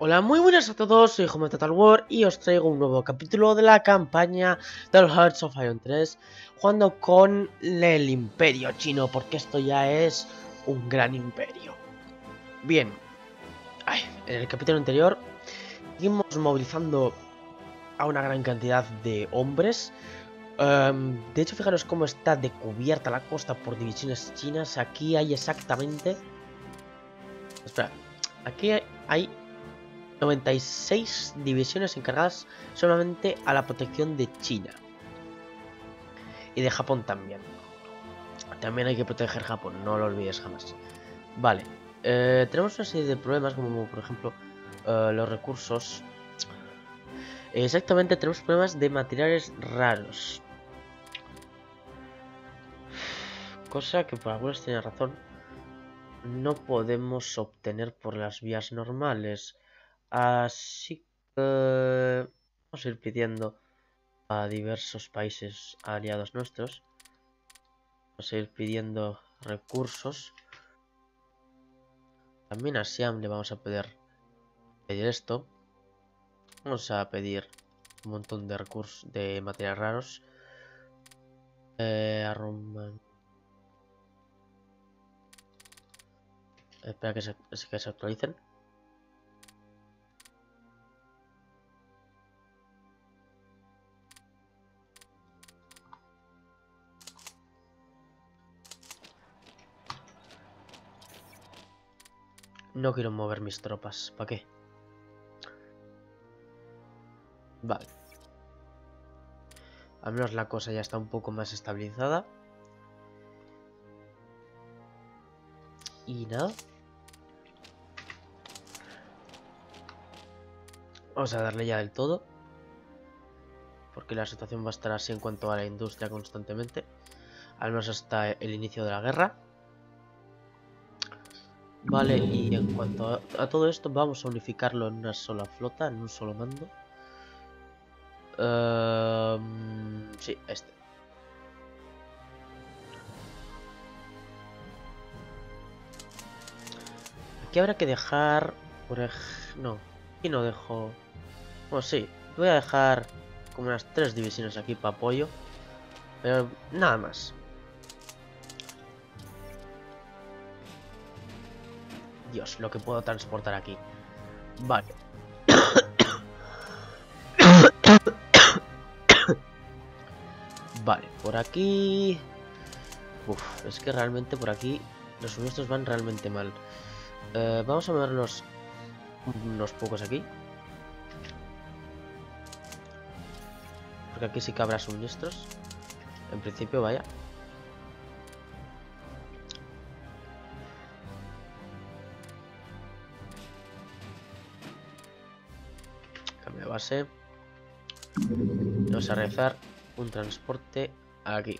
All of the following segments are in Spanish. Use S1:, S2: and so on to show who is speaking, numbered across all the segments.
S1: Hola, muy buenas a todos, soy Home Total War y os traigo un nuevo capítulo de la campaña del Hearts of Iron 3 jugando con el Imperio Chino, porque esto ya es un gran imperio. Bien, en el capítulo anterior seguimos movilizando a una gran cantidad de hombres. De hecho, fijaros cómo está de cubierta la costa por divisiones chinas. Aquí hay exactamente... Espera, aquí hay 96 divisiones encargadas solamente a la protección de China. Y de Japón también. También hay que proteger Japón, no lo olvides jamás. Vale, tenemos una serie de problemas como por ejemplo los recursos. Exactamente, tenemos problemas de materiales raros. Cosa que por algunas tiene razón. No podemos obtener por las vías normales. Así que vamos a ir pidiendo a diversos países aliados nuestros. Vamos a ir pidiendo recursos. También a Siam le vamos a poder pedir esto. Vamos a pedir un montón de recursos, de materiales raros. A Roman. Espera que se actualicen. No quiero mover mis tropas. ¿Para qué? Vale. Al menos la cosa ya está un poco más estabilizada. Y nada. Vamos a darle ya del todo. Porque la situación va a estar así en cuanto a la industria constantemente. Al menos hasta el inicio de la guerra. Vale, y en cuanto a todo esto, vamos a unificarlo en una sola flota, en un solo mando. Sí, este. Aquí habrá que dejar... No, aquí no dejo... Bueno, sí, voy a dejar como unas 3 divisiones aquí para apoyo. Pero nada más. Dios, lo que puedo transportar aquí. Vale. Vale, por aquí... Uf, es que realmente por aquí los suministros van realmente mal. Vamos a movernos unos pocos aquí. Porque aquí sí que habrá suministros. En principio, vaya. Cambio de base. Vamos a realizar un transporte aquí.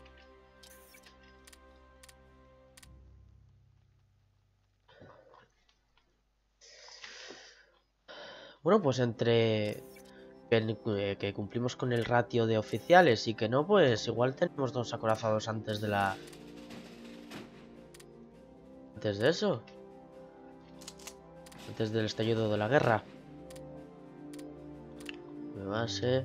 S1: Bueno, pues entre que cumplimos con el ratio de oficiales y que no, pues igual tenemos 2 acorazados antes de la... Antes de eso. Antes del estallido de la guerra. De base.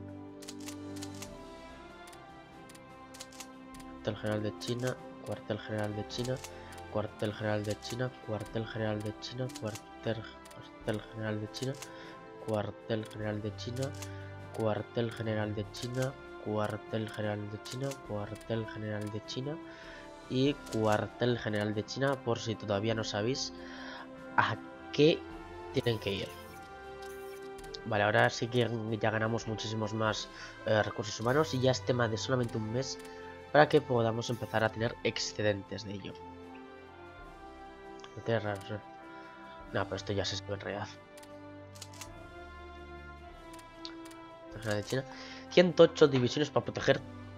S1: Cuartel general de China. Cuartel general de China. Cuartel general de China. Cuartel general de China. Cuartel general de China. Cuartel general de China. Cuartel general de China. Cuartel general de China. Cuartel general de China. Y cuartel general de China, por si todavía no sabéis a qué tienen que ir. Vale, ahora sí que ya ganamos muchísimos más recursos humanos y ya es tema de solamente un mes para que podamos empezar a tener excedentes de ello. No, pero esto ya se sabe en realidad. De China. 108 divisiones para proteger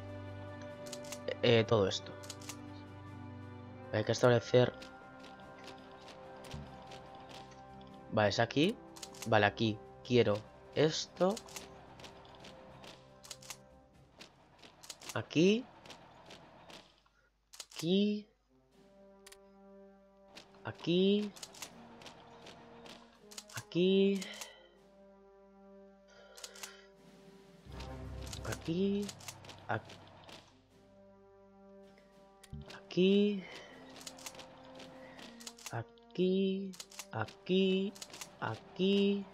S1: todo esto. Hay que establecer... Vale, es aquí. Vale, aquí quiero esto. Aquí. Aquí. Aquí. aquí. Aquí. Aquí. Aquí. Aquí. Aquí.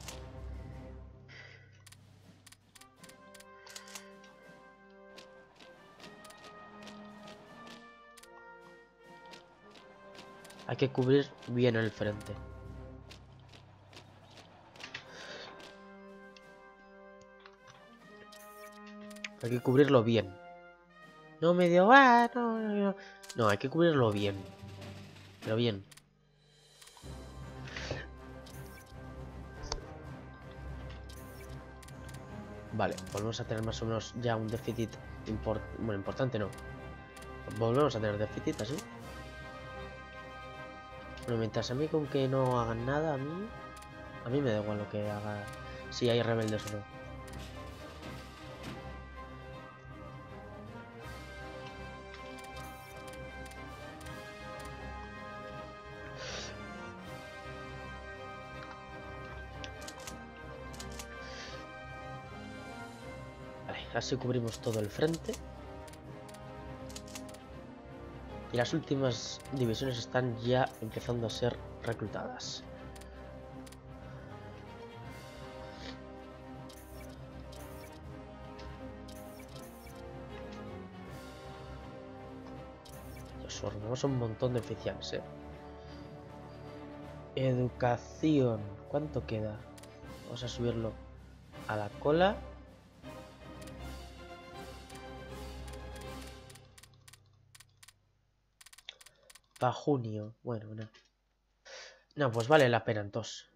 S1: Hay que cubrir bien el frente. Hay que cubrirlo bien. No medio... Ah, no. No, hay que cubrirlo bien. Pero bien. Vale, volvemos a tener más o menos ya un déficit bueno, importante no. Volvemos a tener déficit así. Bueno, mientras a mí con que no hagan nada, a mí me da igual lo que haga, si hay rebeldes o no. Vale, así cubrimos todo el frente. Y las últimas divisiones están ya empezando a ser reclutadas. Dios, ordenamos un montón de oficiales, Educación. ¿Cuánto queda? Vamos a subirlo a la cola. Para junio. Bueno, no. No, pues vale la pena entonces.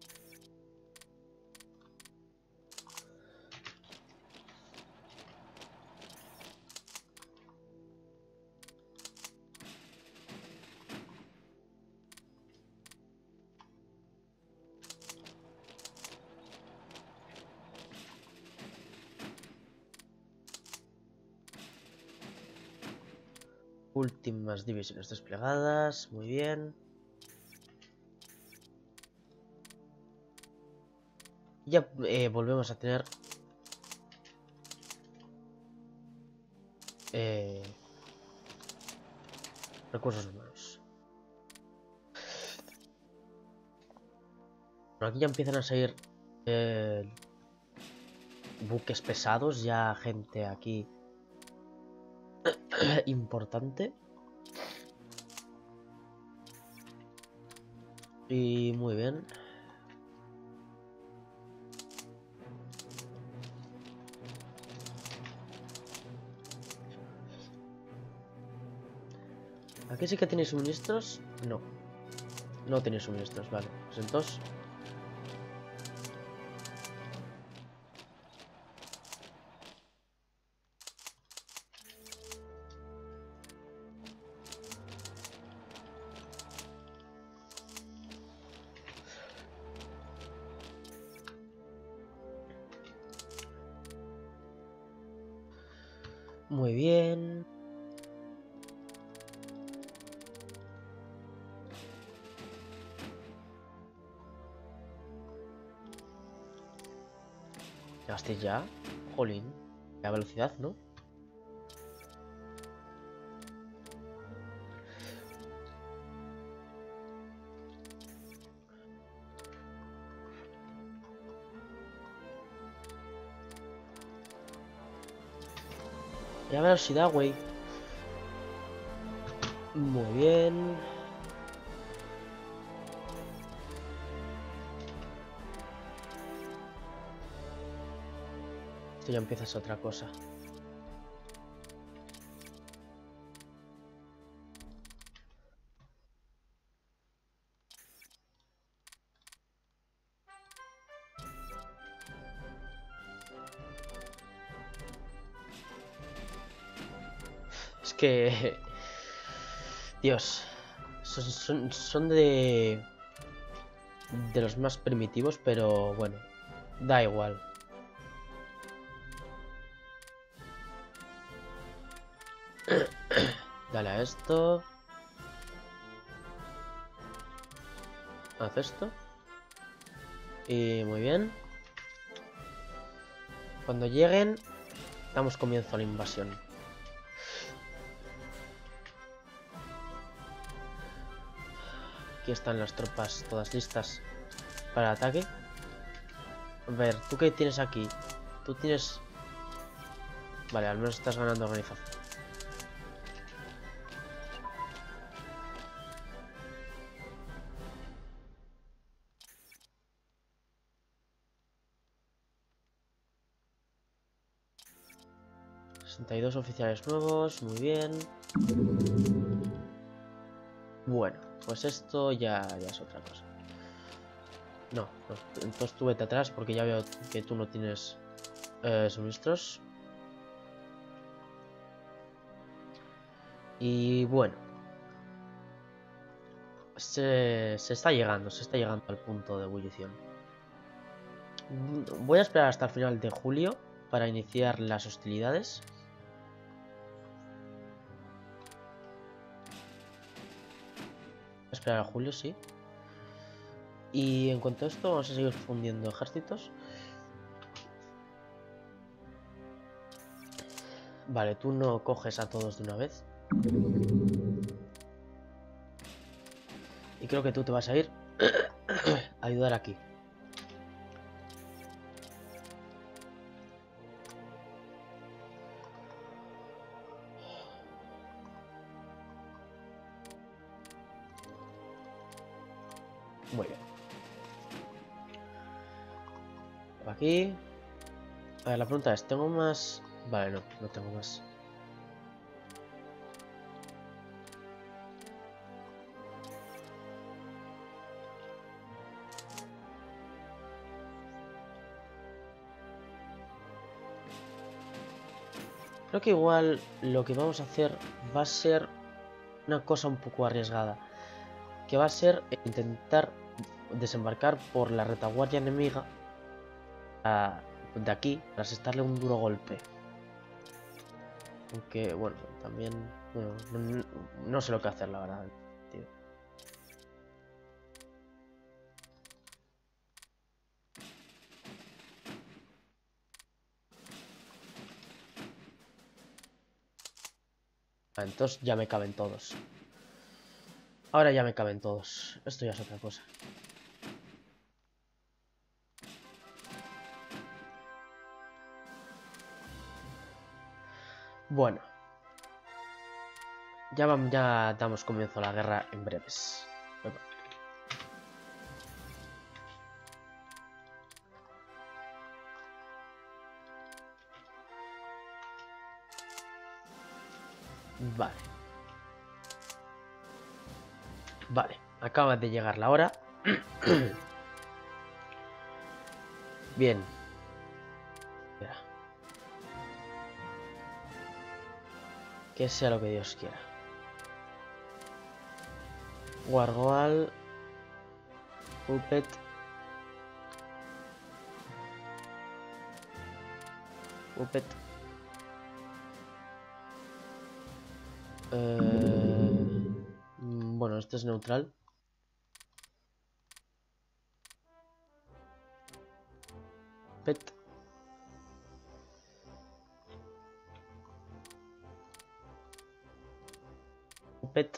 S1: Últimas divisiones desplegadas. Muy bien. Ya volvemos a tener recursos humanos. Bueno, aquí ya empiezan a salir buques pesados, ya gente aquí importante. Y muy bien. ¿Aquí sí que tenéis suministros? No. No tenéis suministros, vale. Pues entonces... Muy bien. ¿Llegaste ya? Jolín. La velocidad, ¿no? La velocidad, güey. Muy bien. Esto ya empieza a ser otra cosa. Es que... Dios. Son de los más primitivos, pero bueno. Da igual. Dale a esto. Haz esto. Y muy bien. Cuando lleguen, damos comienzo a la invasión. Aquí están las tropas todas listas para el ataque. A ver, ¿tú qué tienes aquí? Tú tienes... Vale, al menos estás ganando organización. ...62 oficiales nuevos, muy bien. Bueno, pues esto ya es otra cosa. No, entonces tú vete atrás porque ya veo que tú no tienes suministros. Y bueno, se está llegando al punto de ebullición. Voy a esperar hasta el final de julio para iniciar las hostilidades. Esperar a julio, sí. Y en cuanto a esto, vamos a seguir fundiendo ejércitos. Vale, tú no coges a todos de una vez. Y creo que tú te vas a ir a ayudar aquí. Muy bien. Por aquí. A ver, la pregunta es, ¿tengo más? Vale, no tengo más. Creo que igual lo que vamos a hacer va a ser una cosa un poco arriesgada. Que va a ser intentar desembarcar por la retaguardia enemiga de aquí para asestarle un duro golpe. Aunque, bueno, también... Bueno, no sé lo que hacer, la verdad, tío. Entonces ya me caben todos. Ahora ya me caben todos. Esto ya es otra cosa. Bueno. Ya damos comienzo a la guerra en breves. Vale. Vale. Acaba de llegar la hora. Bien. Espera. Que sea lo que Dios quiera. Wargoal. Puppet. Puppet. Bueno, esto es neutral. Puppet. Puppet.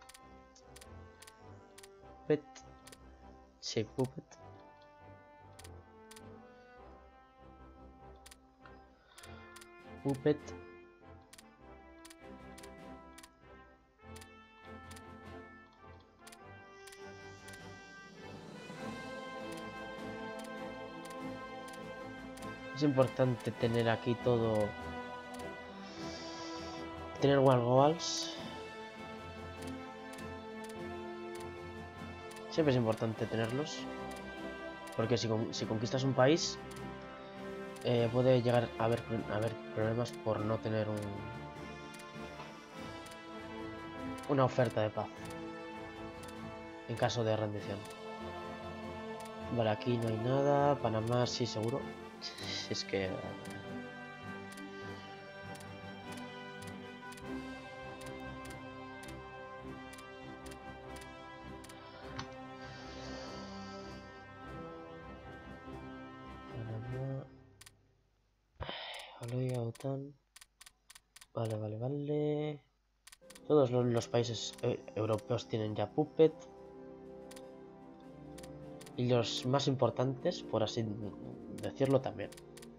S1: Puppet. Sí, Puppet. Puppet. Es importante tener aquí todo. Tener Wargoals. Siempre es importante tenerlos. Porque si conquistas un país, puede llegar a haber problemas por no tener una oferta de paz. En caso de rendición. Vale, aquí no hay nada. Panamá sí, seguro. Es que... Vale, OTAN. Vale. Todos los países europeos tienen ya Puppet. Y los más importantes, por así decirlo, también.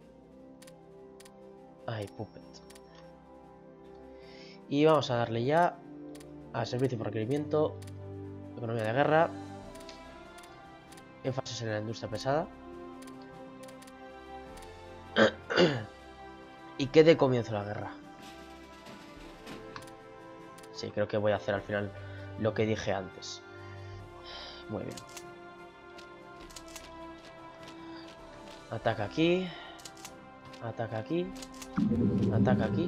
S1: Ay, Puppet. Y vamos a darle ya a servicio por requerimiento, economía de guerra, énfasis en la industria pesada. Y que dé comienzo la guerra. Sí, creo que voy a hacer al final lo que dije antes. Muy bien. Ataca aquí. Ataca aquí. Ataca aquí.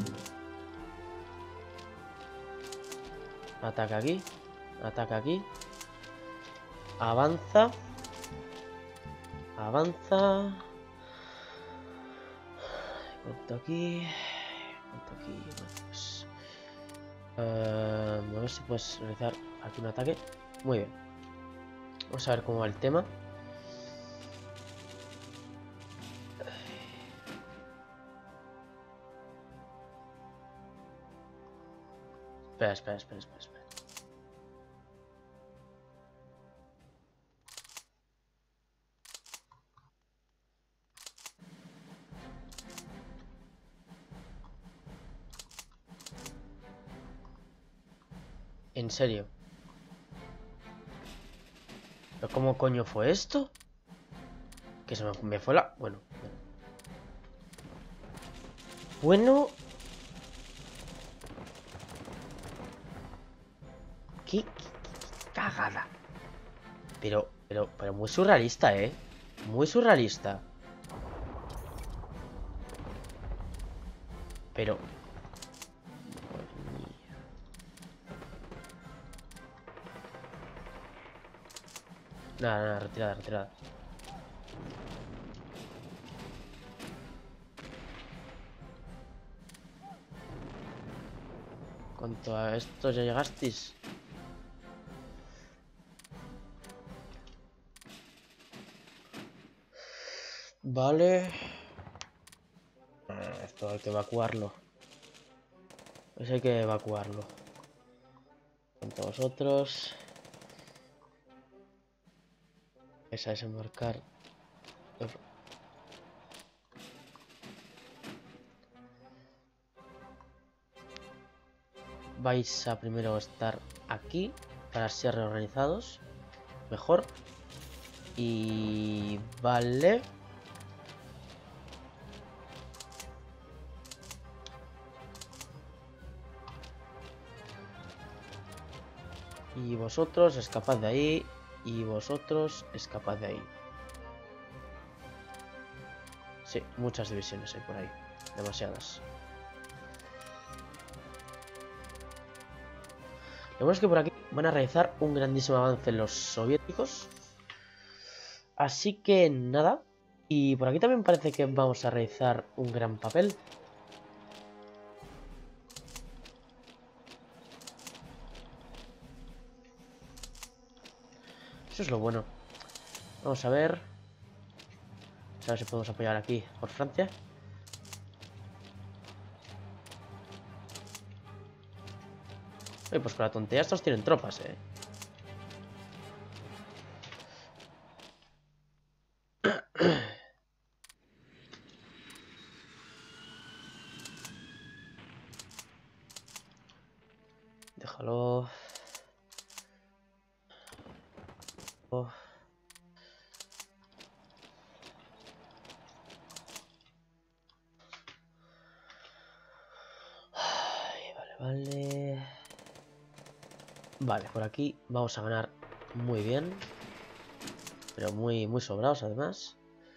S1: Ataca aquí. Ataca aquí. Avanza. Avanza. Cuento aquí. Cuento aquí. Bueno, pues... a ver si puedes realizar aquí un ataque. Muy bien. Vamos a ver cómo va el tema. Espera. ¿En serio? ¿Pero cómo coño fue esto? Que se me fue la... Bueno... ¿Qué cagada? Pero muy surrealista, ¿eh? Muy surrealista. Pero... Nada, retirada. ¿Cuánto a esto ya llegasteis? Vale. Esto hay que evacuarlo. Pues hay que evacuarlo. Cuanto a vosotros. Es a desembarcar. Vais a primero estar aquí para ser reorganizados. Mejor. Y... Vale. Y vosotros escapad de ahí. Y vosotros escapad de ahí. Sí, muchas divisiones hay por ahí. Demasiadas. Lo bueno es que por aquí van a realizar un grandísimo avance los soviéticos. Así que nada. Y por aquí también parece que vamos a realizar un gran papel. Eso es lo bueno. Vamos a ver. A ver si podemos apoyar aquí por Francia. Oye, pues con la tontería estos tienen tropas, eh. Déjalo. Oh. Ay, vale. Vale, por aquí vamos a ganar muy bien. Pero muy sobrados además.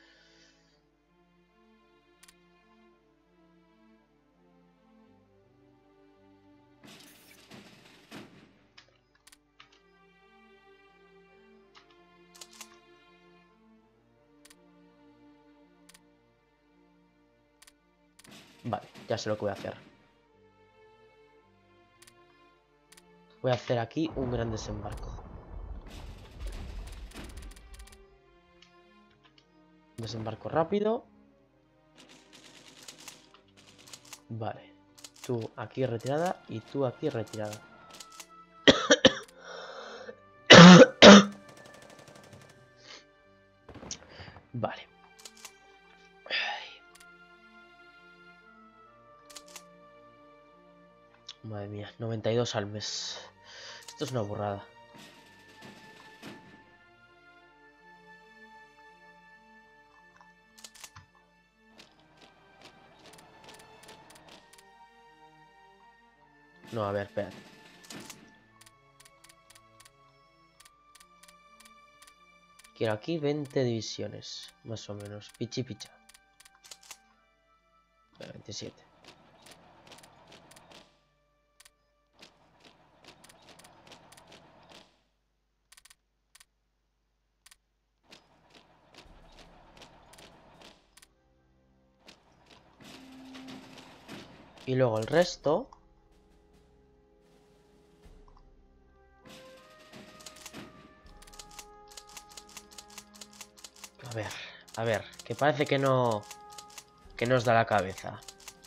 S1: Vale, ya sé lo que voy a hacer. Voy a hacer aquí un gran desembarco. Desembarco rápido. Vale. Tú aquí retirada y tú aquí retirada. Vale. Madre mía, 92 al mes. Esto es una burrada. No, a ver, espérate. Quiero aquí 20 divisiones, más o menos. Pichi picha. 27. Y luego el resto... A ver, que parece que no... Que nos da la cabeza.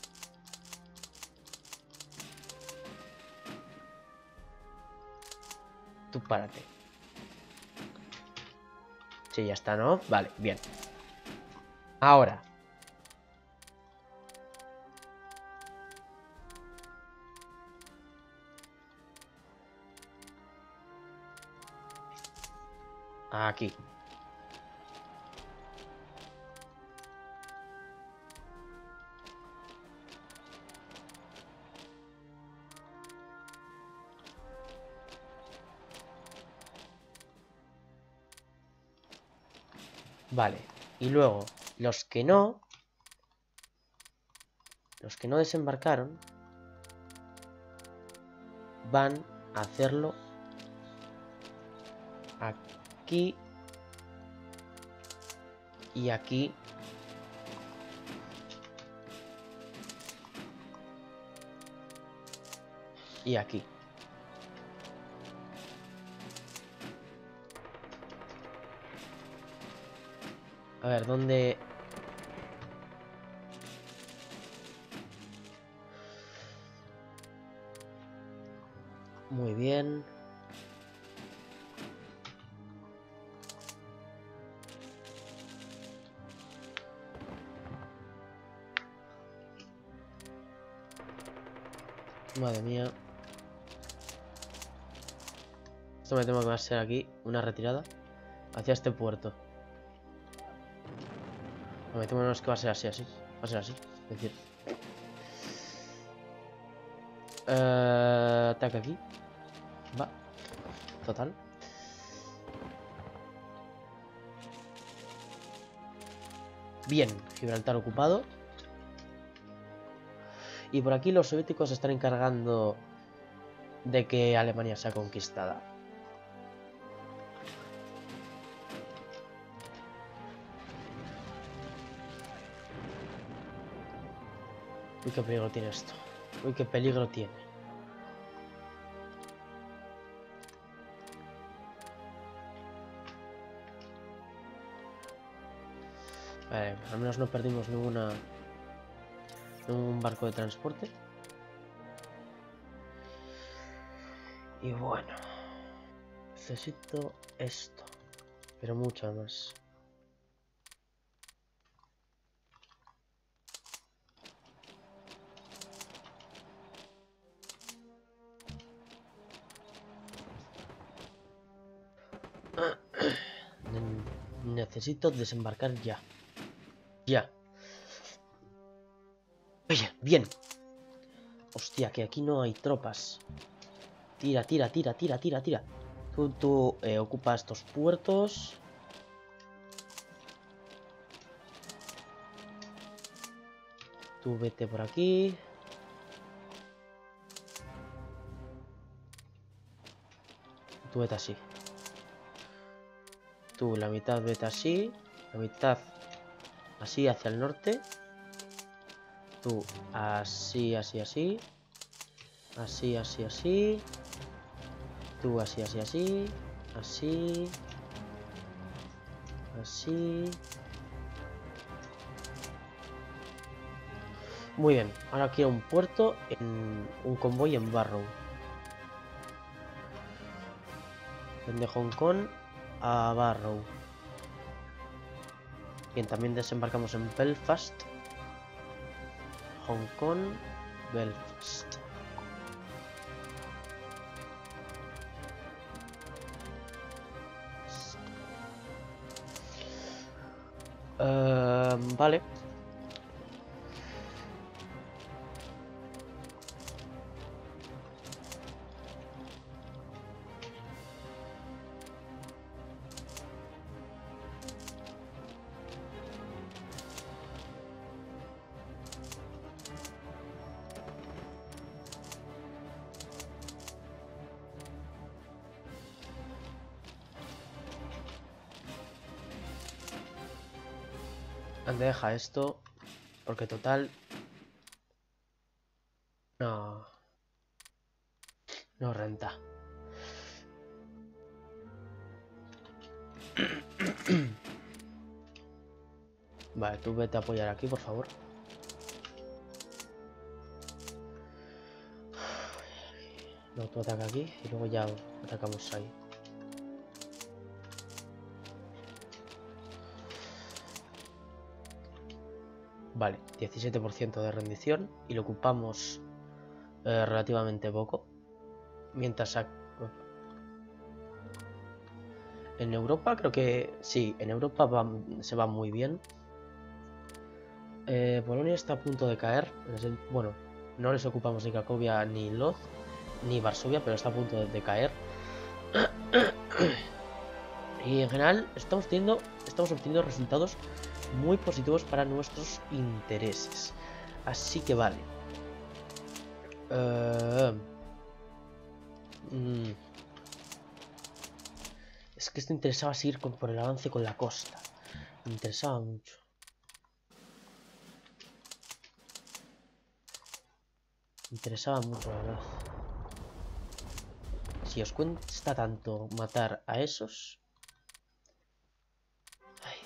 S1: Tú párate. Sí, ya está, ¿no? Vale, bien. Ahora. Aquí. Vale. Y luego, los que no desembarcaron van a hacerlo aquí y aquí. Y aquí. A ver, ¿dónde...? Muy bien. Madre mía. Esto me temo que va a ser aquí una retirada hacia este puerto. No, me temo que va a ser así, Va a ser así. Es decir... ataque aquí. Va. Total. Bien, Gibraltar ocupado. Y por aquí los soviéticos se están encargando de que Alemania sea conquistada. Uy, qué peligro tiene esto. Uy, qué peligro tiene. Vale, al menos no perdimos ningún barco de transporte. Y bueno, necesito esto, pero mucho más. Necesito desembarcar ya. Ya. Oye, bien. Hostia, que aquí no hay tropas. Tira, tira, tira, tira, tira, tira. Tú ocupa estos puertos. Tú vete por aquí. Tú vete así. Tú la mitad vete así. La mitad así hacia el norte. Tú así, así, así. Así, así, así. Tú así, así, así. Así. Así. Muy bien, ahora quiero un puerto en un convoy en Barrow. De Hong Kong a Barrow. Bien, también desembarcamos en Belfast. Hong Kong, Belfast. Vale. Deja esto, porque total... No renta. Vale, tú vete a apoyar aquí, por favor. No, tú ataca aquí y luego ya atacamos ahí. Vale, 17% de rendición y lo ocupamos relativamente poco. Mientras en Europa creo que sí, en Europa se va muy bien. Polonia está a punto de caer. Bueno, no les ocupamos ni Cracovia ni Lodz ni Varsovia, pero está a punto de caer. Y en general estamos obteniendo resultados muy positivos para nuestros intereses. Así que vale. Es que esto interesaba seguir por el avance con la costa. Me interesaba mucho. Me interesaba mucho, la verdad. Si os cuesta tanto matar a esos... Ay,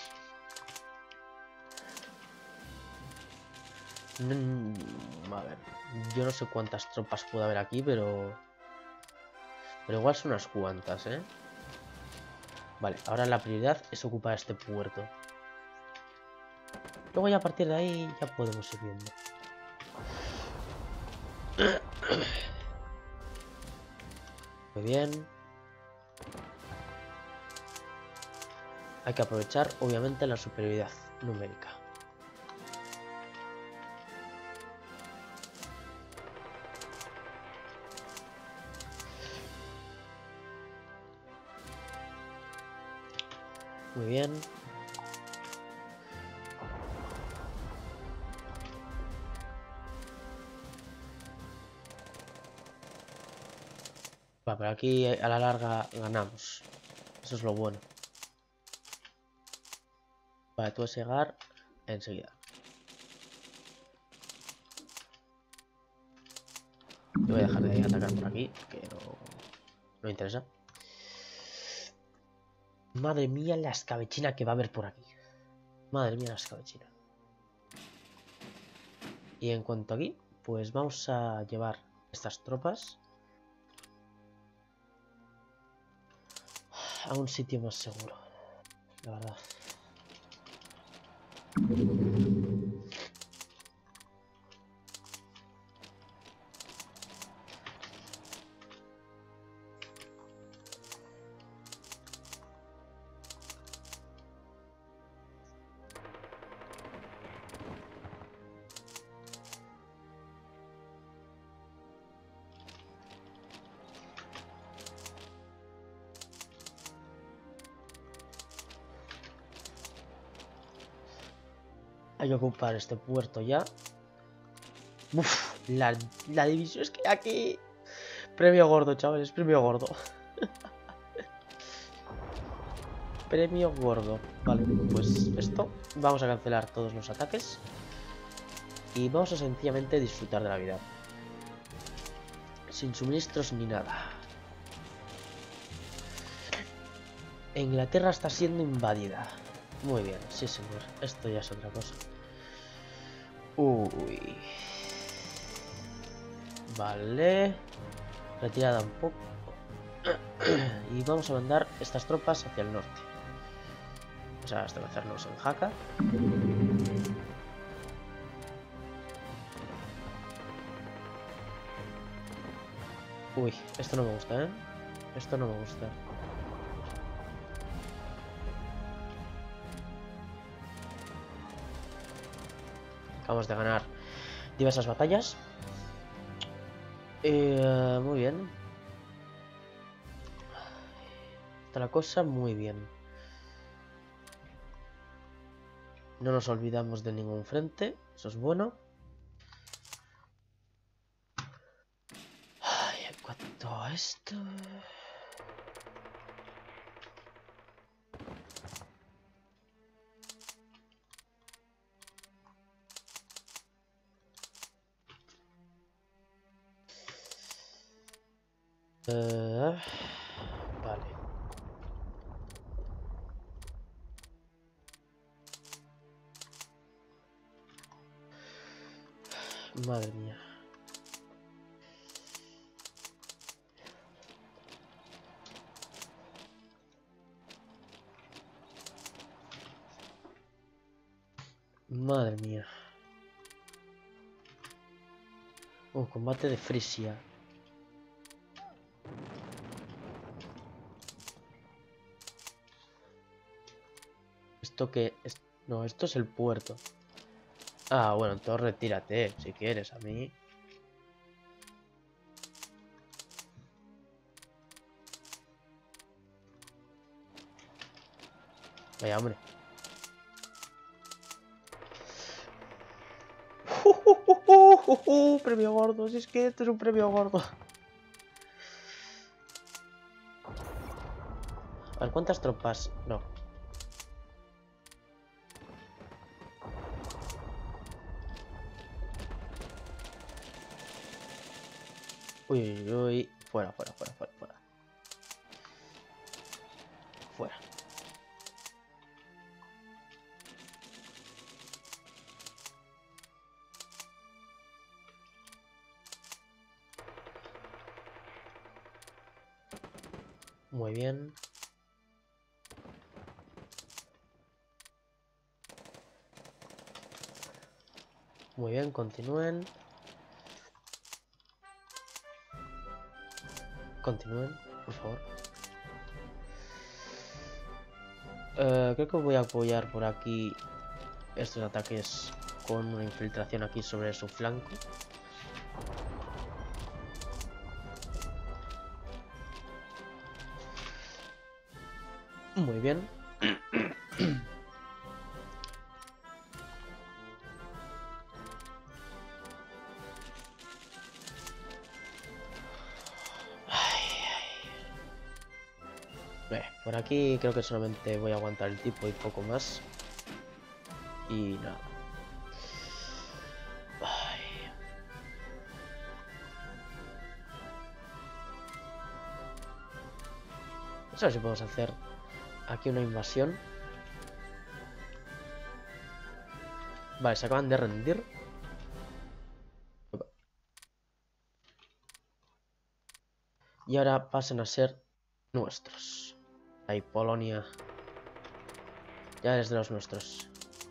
S1: Dios. A ver, yo no sé cuántas tropas puede haber aquí, pero igual son unas cuantas, ¿eh? Vale, ahora la prioridad es ocupar este puerto. Luego ya a partir de ahí ya podemos ir viendo. Muy bien. Hay que aprovechar, obviamente, la superioridad numérica. Muy bien. Va, pero aquí a la larga ganamos. Eso es lo bueno. Vale, tú vas a llegar enseguida. Yo voy a dejar de atacar por aquí, que no me interesa. Madre mía la escabechina que va a haber por aquí. Madre mía la escabechina. Y en cuanto aquí, pues vamos a llevar estas tropas a un sitio más seguro, la verdad. Hay que ocupar este puerto ya. Uf, la división es que aquí... Premio gordo, chavales, premio gordo. Premio gordo. Vale, pues esto. Vamos a cancelar todos los ataques. Y vamos a sencillamente disfrutar de la vida. Sin suministros ni nada. Inglaterra está siendo invadida. Muy bien, sí señor. Esto ya es otra cosa. Uy. Vale. Retirada un poco. Y vamos a mandar estas tropas hacia el norte. O sea, establecernos en Jaca. Uy, esto no me gusta, ¿eh? Esto no me gusta. Acabamos de ganar diversas batallas. Muy bien. Está la cosa muy bien. No nos olvidamos de ningún frente. Eso es bueno. Ay, en cuanto a esto... vale. Madre mía. Madre mía. Combate de Frisia. ¿Esto qué es? No, esto es el puerto. Ah, bueno, entonces retírate, si quieres, a mí. Vaya, hombre. Premio gordo, si es que esto es un premio gordo. A ver, ¿cuántas tropas? No. Uy, uy, uy. Fuera, fuera, fuera, fuera, fuera. Fuera. Muy bien. Muy bien, continúen. Continúen, por favor. Creo que voy a apoyar por aquí estos ataques con una infiltración aquí sobre su flanco. Muy bien. Por aquí creo que solamente voy a aguantar el tipo y poco más. Y nada. Vamos a ver si podemos hacer aquí una invasión. Vale, se acaban de rendir. Y ahora pasan a ser nuestros. Ahí, Polonia. Ya eres de los nuestros.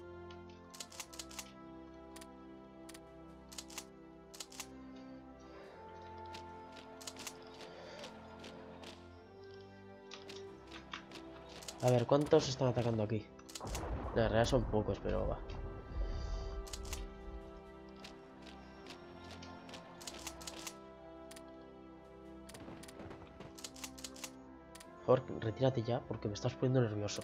S1: A ver, ¿cuántos están atacando aquí? En realidad son pocos, pero va. Por favor, retírate ya porque me estás poniendo nervioso.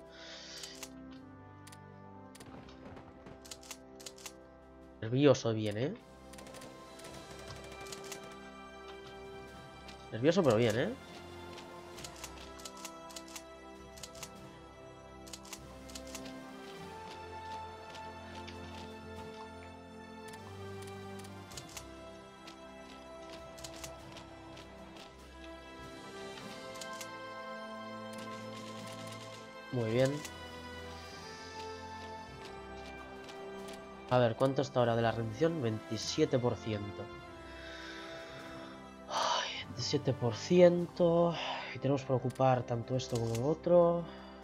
S1: Nervioso bien, ¿eh? Nervioso pero bien, ¿eh? Muy bien. A ver, ¿cuánto está ahora de la rendición? 27%. Ay, 27%. Y tenemos que ocupar tanto esto como lo otro.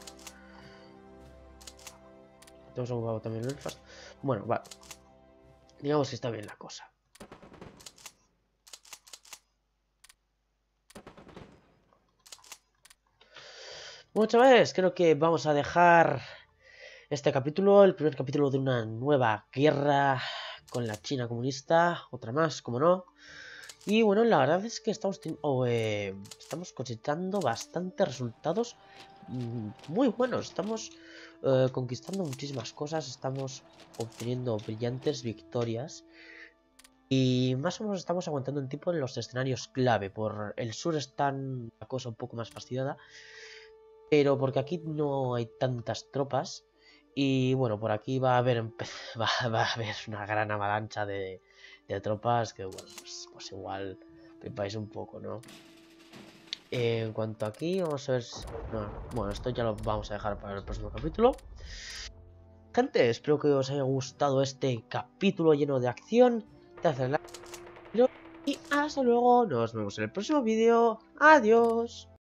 S1: Tenemos ocupado también el Belfast. Bueno, vale. Digamos que está bien la cosa. Bueno, chavales, creo que vamos a dejar este capítulo, el primer capítulo de una nueva guerra con la China comunista, otra más, como no. Y bueno, la verdad es que estamos cosechando bastantes resultados muy buenos. Estamos conquistando muchísimas cosas, estamos obteniendo brillantes victorias. Y más o menos estamos aguantando un tiempo en los escenarios clave. Por el sur está la cosa un poco más fastidiada. Pero porque aquí no hay tantas tropas. Y bueno, por aquí va a haber, va a haber una gran avalancha de tropas que, bueno, pues igual flipáis un poco, ¿no? En cuanto a aquí, vamos a ver no, bueno, esto ya lo vamos a dejar para el próximo capítulo. Gente, espero que os haya gustado este capítulo lleno de acción. Dadle like y hasta luego. Nos vemos en el próximo vídeo. Adiós.